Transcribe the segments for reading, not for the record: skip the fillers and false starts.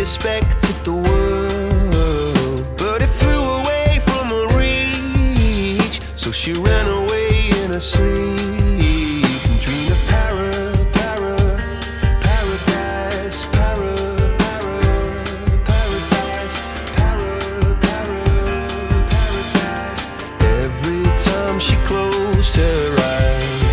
expected the world, but it flew away from her reach. So she ran away in her sleep and dreamed of paradise, paradise. Every time she closed her eyes,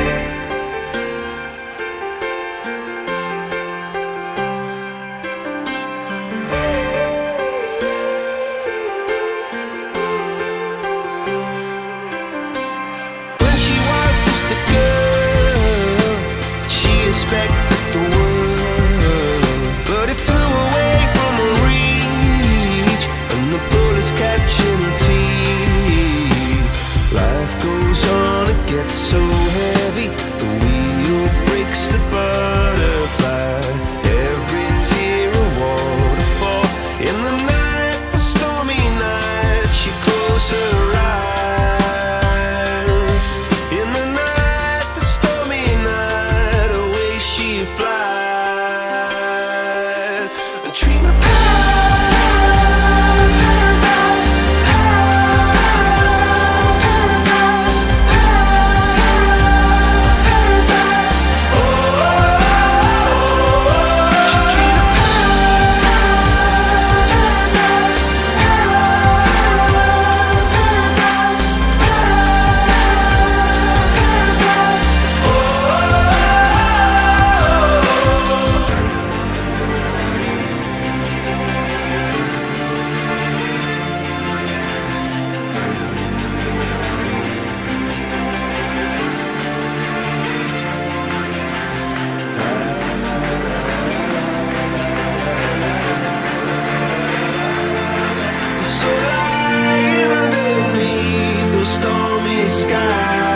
when she was just a girl, she expected the world, but it flew away from her reach, and the bullets catching her teeth. Life goes on, it gets so heavy, the wheel breaks the butterfly. Every tear a waterfall. In the night, the stormy night, she closed her eyes. In the night, the stormy night, away she flies. And dream of paradise, paradise, paradise. Oh, she dreamed of paradise, paradise, paradise. Oh. So lying underneath those stormy skies,